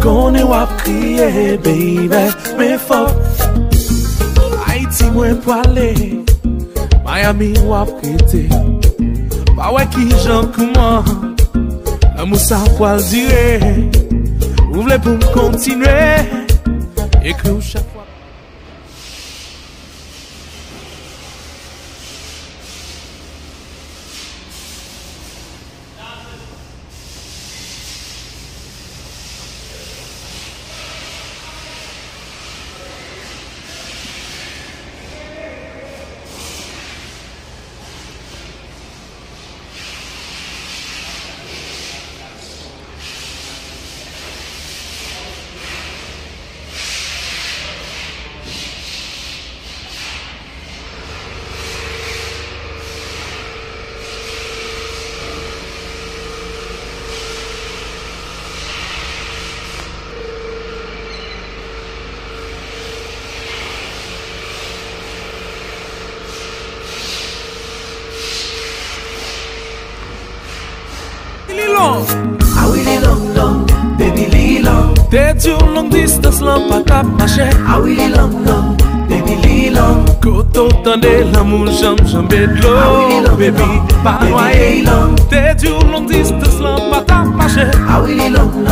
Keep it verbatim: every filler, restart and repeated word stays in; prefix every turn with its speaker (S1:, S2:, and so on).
S1: M'konne wap kriye, baby, mais fort. Haïti mwen poale, Miami wap kete. Pa wè ki jan kouman, l'amour sa poal dire. Ou vle pou m'kontinue, ekri ou chak fois.
S2: Ah oui, les long, long, baby, les long.
S1: T'es du long distance, l'en pas tap marché.
S2: Ah oui, les long, long, baby, les long.
S1: Koto tande l'amour, j'aime, j'aime de l'eau.
S2: Ah oui, les long,
S1: baby,
S2: long,
S1: pas
S2: baby,
S1: noyé.
S2: les long.
S1: T'es du long distance, l'en pas tap marché.
S2: Ah oui, les long, long.